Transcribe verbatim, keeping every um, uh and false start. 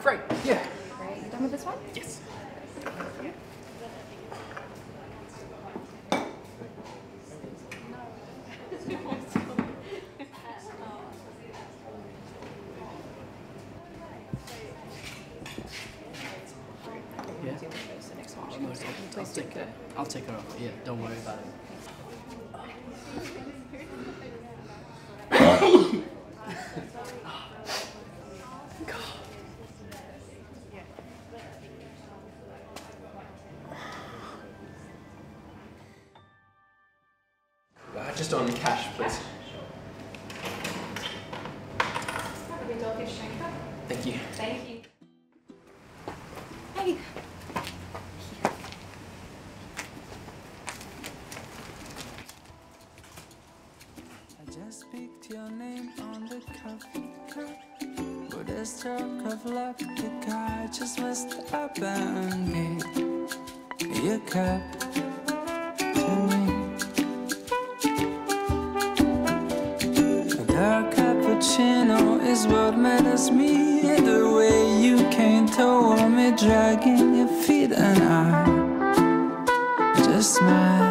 Great, yeah. Great, you done with this one? Yes. Yeah. The next one. I'll, I'll, take, her, I'll take her off. Yeah, don't worry about it. Uh, just on cash, please. Thank you. Thank you. Hey. I just picked your name on the coffee cup. But there's talk of luck, the guy just messed up and gave your cup to me. A dark cappuccino is what matters me. The way you came toward me, dragging your feet, and I just smiled.